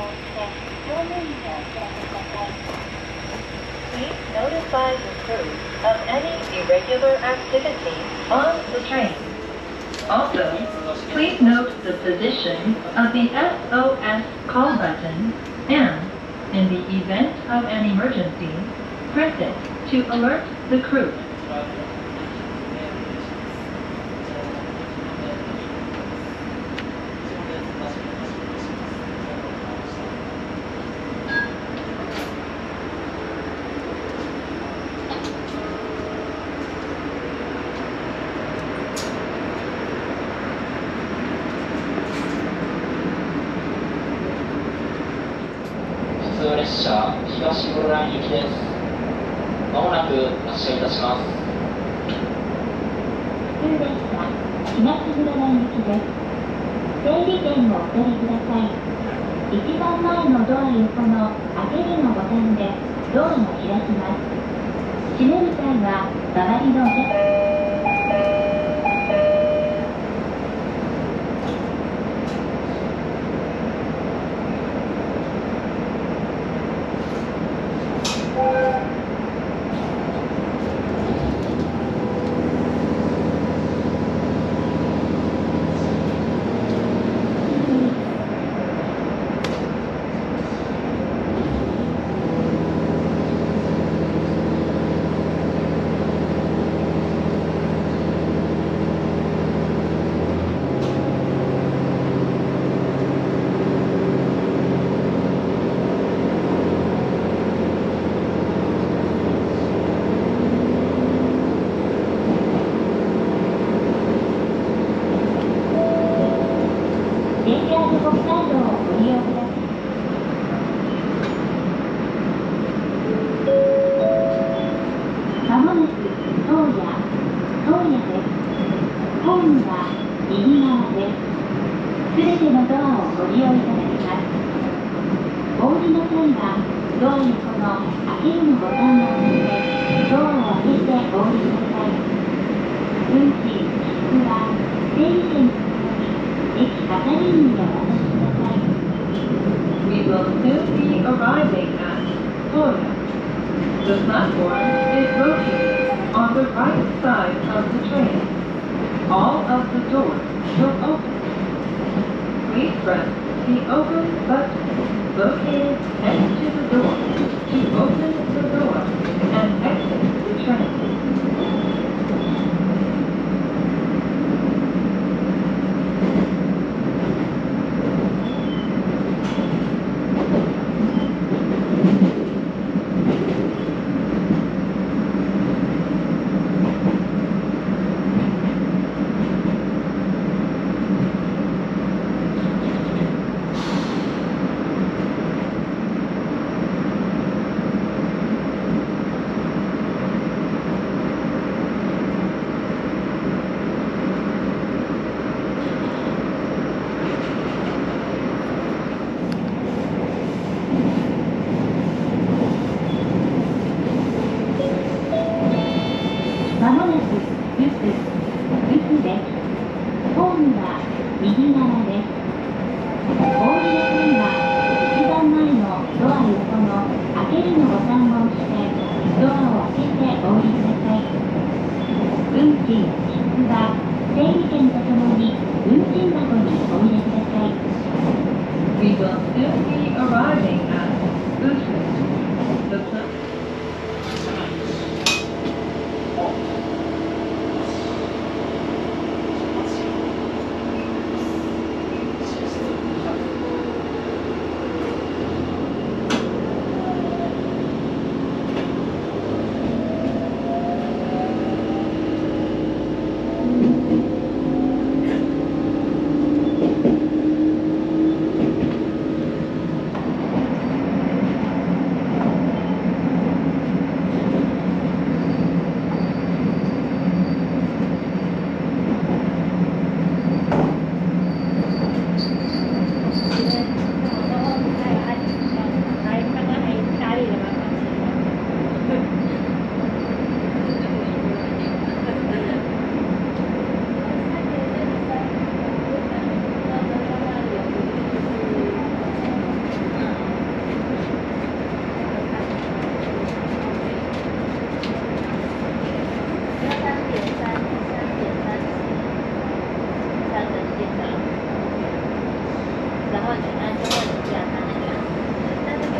Please notify the crew of any irregular activity on the train. Also, please note the position of the SOS call button and, in the event of an emergency, press it to alert the crew. 列車東室蘭行きです。まもなく発車いたします。 普通列車東室蘭行きです。整理券をお取りください。一番前のドア横の開けるのボタンでドアが開きます。閉める際は周りのお客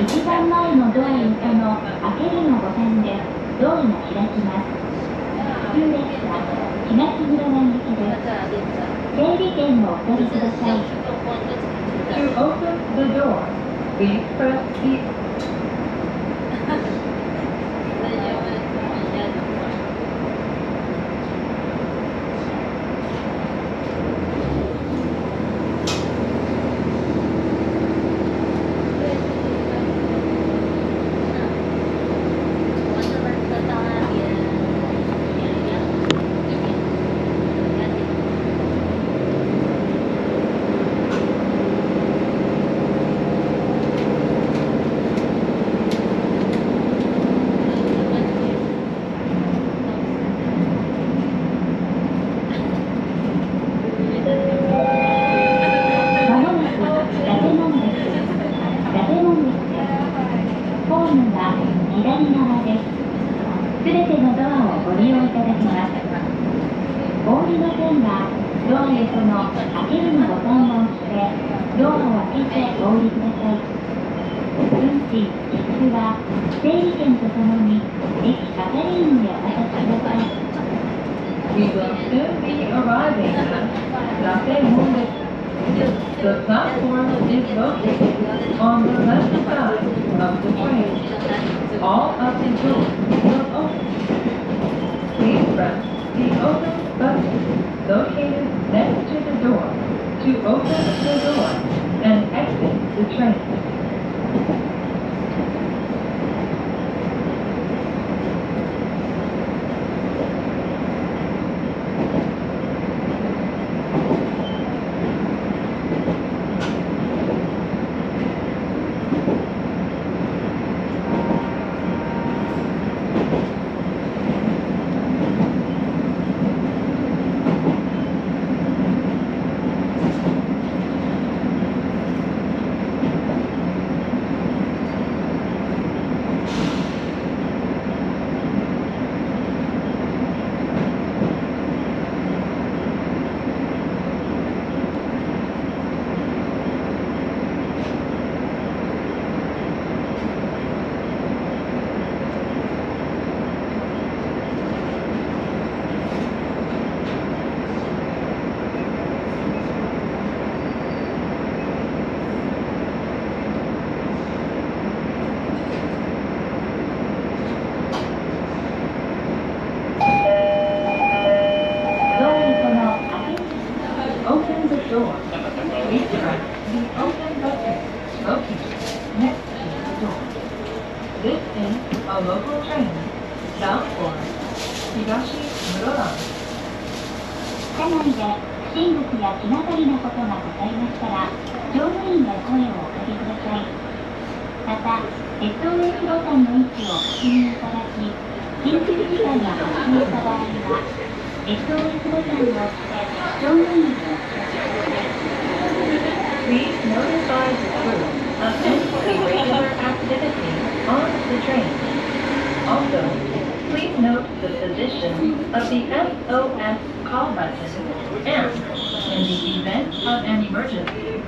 一番前のドア横の開けるのボタンでドアが開きます。普通列車東室蘭行きです。整理券をお取りください。 To open the door, please press the We will soon be arriving at Latte Monde. The platform is located on the left side of the train. All of the doors will open. Please press the open button located next to the door to open the door and exit the train. A local train bound for 東室蘭。 車内で不審物や気がかりなことがございましたら、乗務員へ声をおかけください。また、SOS ボタンの位置を確認いただき、緊急事態が発生した場合は、SOS ボタンを押して乗務員にお知らせください。 Please notify the crew of any irregular activity on the train. Also, please note the position of the SOS call button and, in the event of an emergency,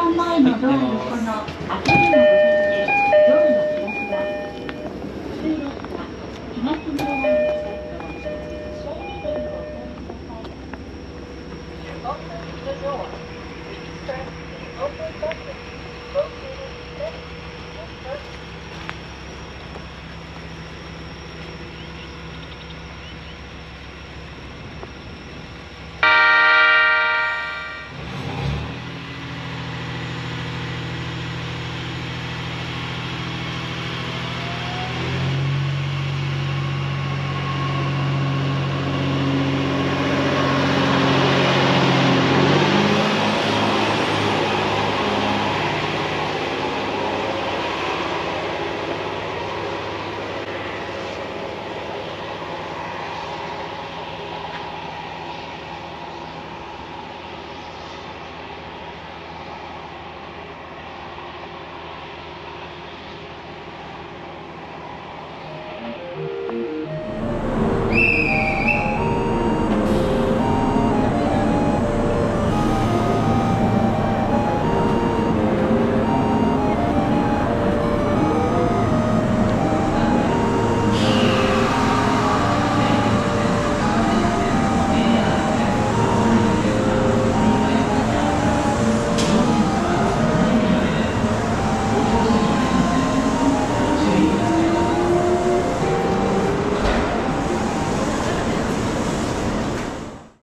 番前のドア横の開けるのボ